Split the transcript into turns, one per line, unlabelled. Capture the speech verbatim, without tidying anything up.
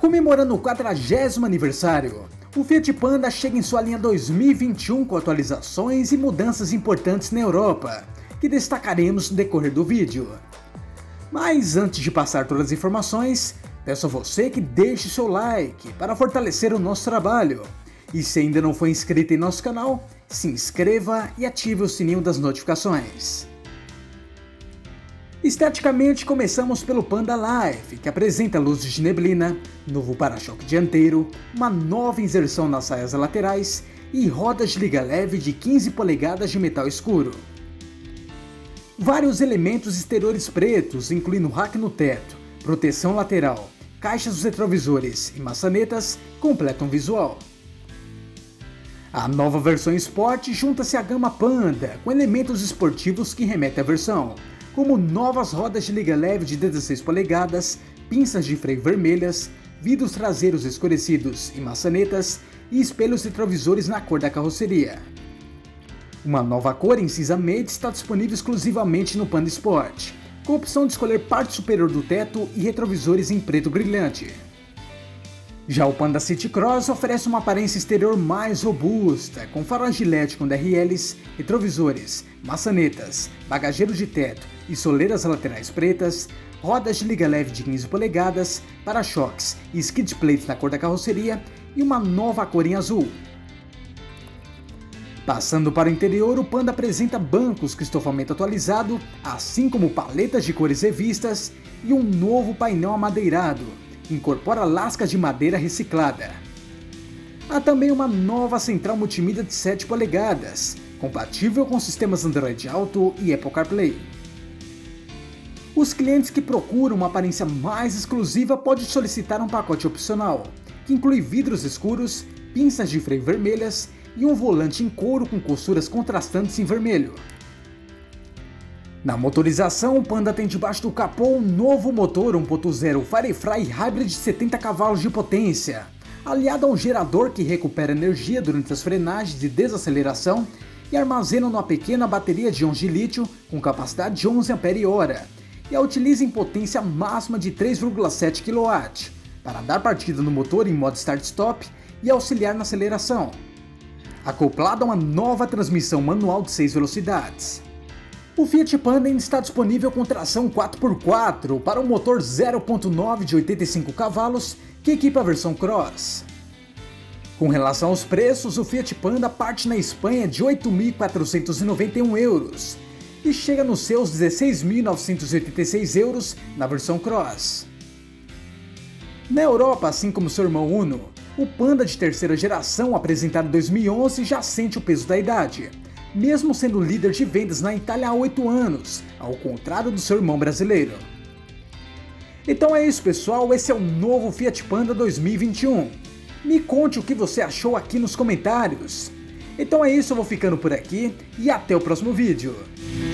Comemorando o quadragésimo aniversário, o Fiat Panda chega em sua linha dois mil e vinte e um com atualizações e mudanças importantes na Europa, que destacaremos no decorrer do vídeo. Mas antes de passar todas as informações, peço a você que deixe seu like para fortalecer o nosso trabalho. E se ainda não foi inscrito em nosso canal, se inscreva e ative o sininho das notificações. Esteticamente, começamos pelo Panda Life, que apresenta luzes de neblina, novo para-choque dianteiro, uma nova inserção nas saias laterais e rodas de liga leve de quinze polegadas de metal escuro. Vários elementos exteriores pretos, incluindo rack no teto, proteção lateral, caixas dos retrovisores e maçanetas, completam o visual. A nova versão Sport junta-se à gama Panda, com elementos esportivos que remetem à versão, como novas rodas de liga leve de dezesseis polegadas, pinças de freio vermelhas, vidros traseiros escurecidos e maçanetas, e espelhos retrovisores na cor da carroceria. Uma nova cor em cinza mate está disponível exclusivamente no Panda Sport, com a opção de escolher parte superior do teto e retrovisores em preto brilhante. Já o Panda City Cross oferece uma aparência exterior mais robusta, com faróis de L E D com D R Ls, retrovisores, maçanetas, bagageiro de teto e soleiras laterais pretas, rodas de liga leve de quinze polegadas, para-choques e skid plates na cor da carroceria e uma nova cor em azul. Passando para o interior, o Panda apresenta bancos com estofamento atualizado, assim como paletas de cores revistas e um novo painel amadeirado, que incorpora lascas de madeira reciclada. Há também uma nova central multimídia de sete polegadas, compatível com sistemas Android Auto e Apple CarPlay. Os clientes que procuram uma aparência mais exclusiva podem solicitar um pacote opcional, que inclui vidros escuros, pinças de freio vermelhas e um volante em couro com costuras contrastantes em vermelho. Na motorização, o Panda tem debaixo do capô um novo motor um ponto zero Firefly Hybrid de setenta cavalos de potência, aliado a um gerador que recupera energia durante as frenagens e desaceleração e armazena uma pequena bateria de íons de lítio com capacidade de onze ampere-hora e a utiliza em potência máxima de três vírgula sete quilowatts para dar partida no motor em modo start-stop e auxiliar na aceleração. Acoplado a uma nova transmissão manual de seis velocidades. O Fiat Panda ainda está disponível com tração quatro por quatro para um motor zero ponto nove de oitenta e cinco cavalos que equipa a versão Cross. Com relação aos preços, o Fiat Panda parte na Espanha de oito mil quatrocentos e noventa e um euros e chega nos seus dezesseis mil novecentos e oitenta e seis euros na versão Cross. Na Europa, assim como seu irmão Uno, o Panda de terceira geração, apresentado em dois mil e onze, já sente o peso da idade, mesmo sendo líder de vendas na Itália há oito anos, ao contrário do seu irmão brasileiro. Então é isso, pessoal, esse é o novo Fiat Panda dois mil e vinte e um. Me conte o que você achou aqui nos comentários. Então é isso, eu vou ficando por aqui e até o próximo vídeo.